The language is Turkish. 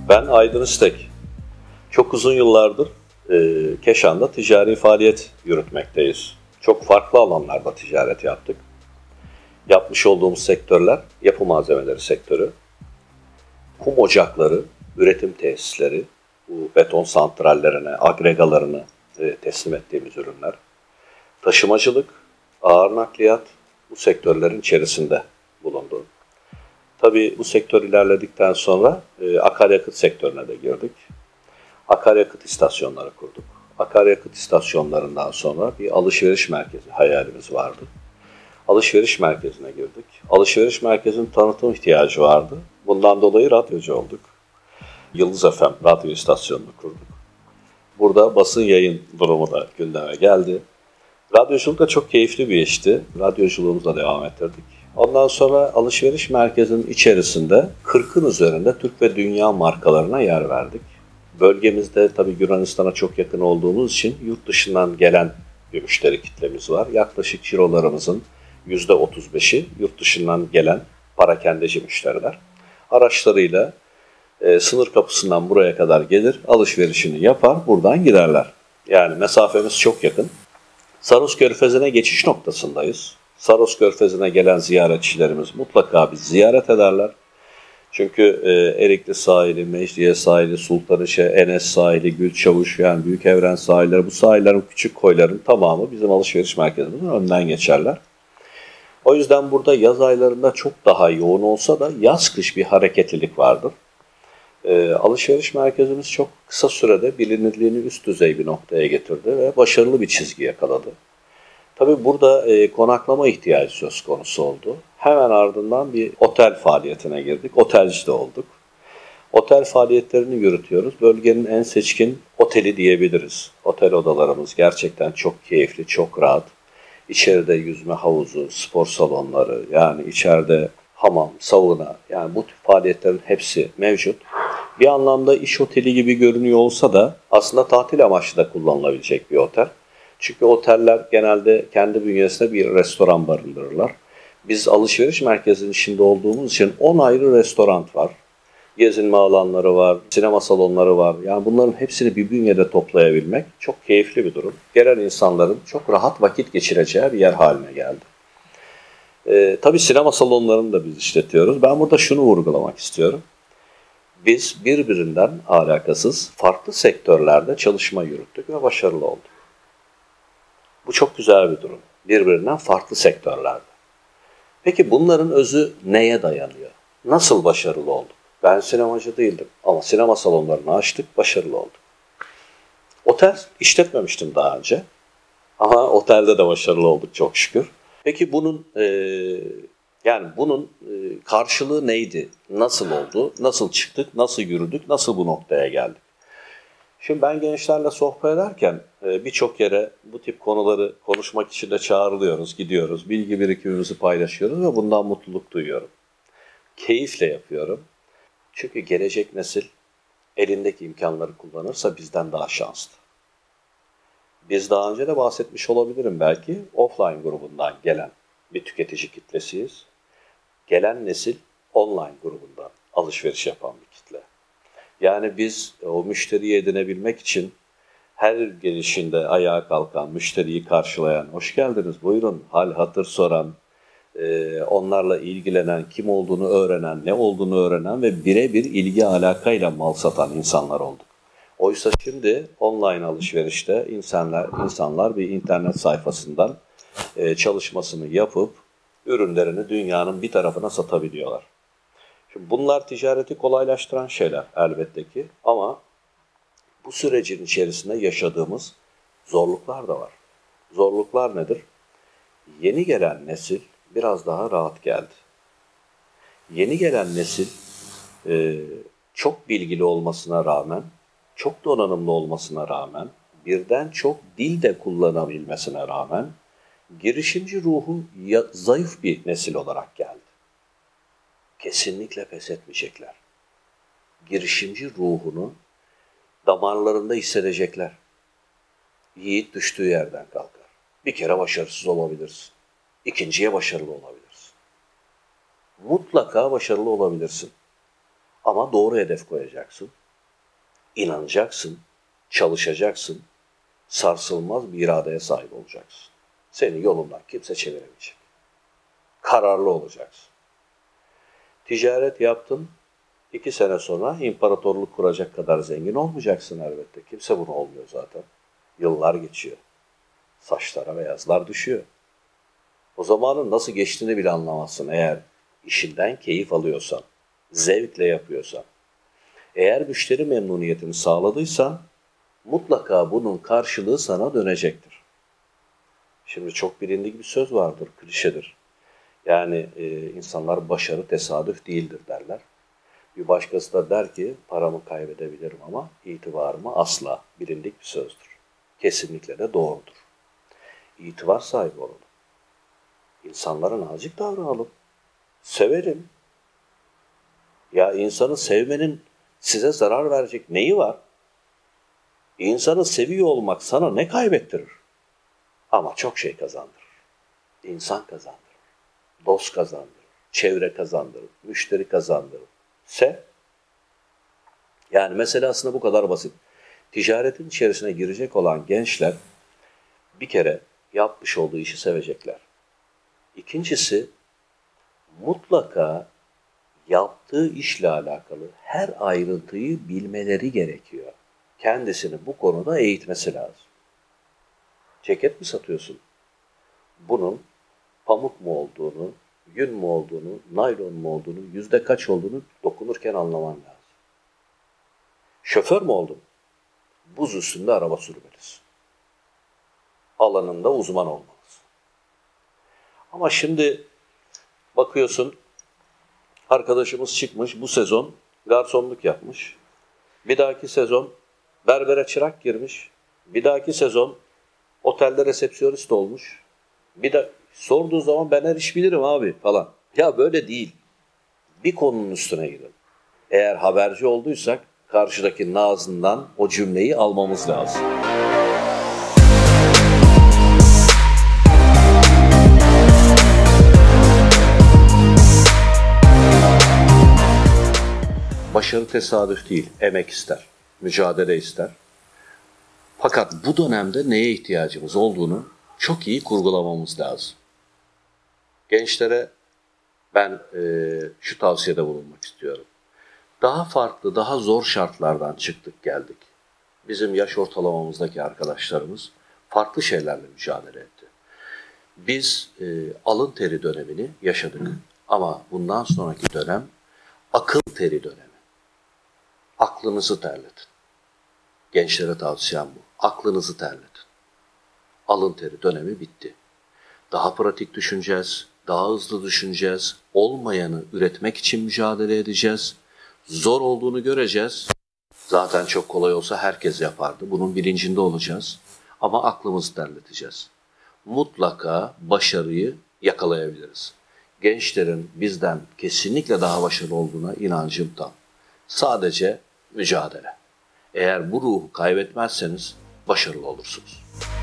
Ben Aydın İstek. Çok uzun yıllardır Keşan'da ticari faaliyet yürütmekteyiz. Çok farklı alanlarda ticaret yaptık. Yapmış olduğumuz sektörler yapı malzemeleri sektörü, kum ocakları, üretim tesisleri, bu beton santrallerine, agregalarını teslim ettiğimiz ürünler, taşımacılık, ağır nakliyat bu sektörlerin içerisinde bulundu. Tabii bu sektör ilerledikten sonra akaryakıt sektörüne de girdik. Akaryakıt istasyonları kurduk. Akaryakıt istasyonlarından sonra bir alışveriş merkezi hayalimiz vardı. Alışveriş merkezine girdik. Alışveriş merkezinin tanıtım ihtiyacı vardı. Bundan dolayı radyocu olduk. Yıldız FM radyo istasyonunu kurduk. Burada basın yayın durumu da gündeme geldi. Radyoculuk da çok keyifli bir işti. Radyoculuğumuza devam ettirdik. Ondan sonra alışveriş merkezinin içerisinde 40'ın üzerinde Türk ve dünya markalarına yer verdik. Bölgemizde tabii Yunanistan'a çok yakın olduğumuz için yurt dışından gelen bir müşteri kitlemiz var. Yaklaşık cirolarımızın %35'i yurt dışından gelen parakendeci müşteriler. Araçlarıyla sınır kapısından buraya kadar gelir, alışverişini yapar, buradan giderler. Yani mesafemiz çok yakın. Saros Körfezi'ne geçiş noktasındayız. Saros Körfezi'ne gelen ziyaretçilerimiz mutlaka bizi ziyaret ederler. Çünkü Erikli sahili, Mecidiye sahili, Sultanişe, Enes sahili, Gülçavuş, yani Büyükevren sahilleri, bu sahillerin, küçük koyların tamamı bizim alışveriş merkezimizin önünden geçerler. O yüzden burada yaz aylarında çok daha yoğun olsa da yaz-kış bir hareketlilik vardır. Alışveriş merkezimiz çok kısa sürede bilinirliğini üst düzey bir noktaya getirdi ve başarılı bir çizgi yakaladı. Tabii burada konaklama ihtiyacı söz konusu oldu. Hemen ardından bir otel faaliyetine girdik. Otelci de olduk. Otel faaliyetlerini yürütüyoruz. Bölgenin en seçkin oteli diyebiliriz. Otel odalarımız gerçekten çok keyifli, çok rahat. İçeride yüzme havuzu, spor salonları, yani içeride hamam, sauna, yani bu tür faaliyetlerin hepsi mevcut. Bir anlamda iş oteli gibi görünüyor olsa da aslında tatil amaçlı da kullanılabilecek bir otel. Çünkü oteller genelde kendi bünyesinde bir restoran barındırırlar. Biz alışveriş merkezinin içinde olduğumuz için 10 ayrı restoran var. Gezinme alanları var, sinema salonları var. Yani bunların hepsini bir bünyede toplayabilmek çok keyifli bir durum. Gelen insanların çok rahat vakit geçireceği bir yer haline geldi. Tabii sinema salonlarını da biz işletiyoruz. Ben burada şunu vurgulamak istiyorum. Biz birbirinden alakasız farklı sektörlerde çalışma yürüttük ve başarılı olduk. Bu çok güzel bir durum. Birbirinden farklı sektörlerde. Peki bunların özü neye dayanıyor? Nasıl başarılı olduk? Ben sinemacı değildim ama sinema salonlarını açtık, başarılı olduk. Otel işletmemiştim daha önce ama otelde de başarılı olduk çok şükür. Peki bunun karşılığı neydi? Nasıl oldu? Nasıl çıktık? Nasıl yürüdük? Nasıl bu noktaya geldik? Şimdi ben gençlerle sohbet ederken birçok yere bu tip konuları konuşmak için de çağrılıyoruz, gidiyoruz. Bilgi birikimimizi paylaşıyoruz ve bundan mutluluk duyuyorum. Keyifle yapıyorum. Çünkü gelecek nesil elindeki imkanları kullanırsa bizden daha şanslı. Biz daha önce de bahsetmiş olabilirim belki, offline grubundan gelen bir tüketici kitlesiyiz. Gelen nesil online grubundan alışveriş yapan bir kitle. Yani biz o müşteriyi edinebilmek için her gelişinde ayağa kalkan, müşteriyi karşılayan, hoş geldiniz, buyurun, hal hatır soran, onlarla ilgilenen, kim olduğunu öğrenen, ne olduğunu öğrenen ve birebir ilgi alakayla mal satan insanlar olduk. Oysa şimdi online alışverişte insanlar bir internet sayfasından çalışmasını yapıp ürünlerini dünyanın bir tarafına satabiliyorlar. Şimdi bunlar ticareti kolaylaştıran şeyler elbette ki, ama bu sürecin içerisinde yaşadığımız zorluklar da var. Zorluklar nedir? Yeni gelen nesil biraz daha rahat geldi. Yeni gelen nesil çok bilgili olmasına rağmen, çok donanımlı olmasına rağmen, birden çok dil de kullanabilmesine rağmen girişimci ruhu zayıf bir nesil olarak geldi. Kesinlikle pes etmeyecekler. Girişimci ruhunu damarlarında hissedecekler. Yiğit düştüğü yerden kalkar. Bir kere başarısız olabilirsin. İkinciye başarılı olabilirsin. Mutlaka başarılı olabilirsin. Ama doğru hedef koyacaksın. İnanacaksın, çalışacaksın, sarsılmaz bir iradeye sahip olacaksın. Seni yolundan kimse çeviremeyecek. Kararlı olacaksın. Ticaret yaptın, 2 sene sonra imparatorluk kuracak kadar zengin olmayacaksın elbette. Kimse bunu olmuyor zaten. Yıllar geçiyor. Saçlara beyazlar düşüyor. O zamanın nasıl geçtiğini bile anlamazsın eğer işinden keyif alıyorsan, zevkle yapıyorsan. Eğer müşteri memnuniyetini sağladıysan mutlaka bunun karşılığı sana dönecektir. Şimdi çok bilindik bir söz vardır, klişedir. Yani insanlar başarı tesadüf değildir derler. Bir başkası da der ki paramı kaybedebilirim ama itibarımı asla, bilindik bir sözdür. Kesinlikle de doğrudur. İtibar sahibi olalım. İnsanlara nazik davranalım. Sevelim. Ya insanı sevmenin size zarar verecek neyi var? İnsanı seviyor olmak sana ne kaybettirir? Ama çok şey kazandırır. İnsan kazandırır. Dost kazandırır. Çevre kazandırır. Müşteri kazandırır. Sev. Yani mesele aslında bu kadar basit. Ticaretin içerisine girecek olan gençler bir kere yapmış olduğu işi sevecekler. İkincisi, mutlaka yaptığı işle alakalı her ayrıntıyı bilmeleri gerekiyor. Kendisini bu konuda eğitmesi lazım. Ceket mi satıyorsun? Bunun pamuk mu olduğunu, yün mü olduğunu, naylon mu olduğunu, yüzde kaç olduğunu dokunurken anlaman lazım. Şoför mü oldun? Buz üstünde araba sürmelisin. Alanında uzman olmalısın. Ama şimdi bakıyorsun, arkadaşımız çıkmış, bu sezon garsonluk yapmış. Bir dahaki sezon berbere çırak girmiş. Bir dahaki sezon otelde resepsiyonist olmuş. Bir de sorduğu zaman ben her iş bilirim abi falan. Ya böyle değil. Bir konunun üstüne gidin. Eğer haberci olduysak karşıdakinin ağzından o cümleyi almamız lazım. Başarı tesadüf değil, emek ister, mücadele ister. Fakat bu dönemde neye ihtiyacımız olduğunu çok iyi kurgulamamız lazım. Gençlere ben şu tavsiyede bulunmak istiyorum. Daha farklı, daha zor şartlardan çıktık geldik. Bizim yaş ortalamamızdaki arkadaşlarımız farklı şeylerle mücadele etti. Biz alın teri dönemini yaşadık. Ama bundan sonraki dönem akıl teri dönemi. Aklınızı terletin. Gençlere tavsiyem bu. Aklınızı terletin. Alın teri dönemi bitti. Daha pratik düşüneceğiz, daha hızlı düşüneceğiz. Olmayanı üretmek için mücadele edeceğiz. Zor olduğunu göreceğiz. Zaten çok kolay olsa herkes yapardı. Bunun bilincinde olacağız. Ama aklımızı terleteceğiz. Mutlaka başarıyı yakalayabiliriz. Gençlerin bizden kesinlikle daha başarılı olduğuna inancım tam. Sadece mücadele. Eğer bu ruhu kaybetmezseniz başarılı olursunuz.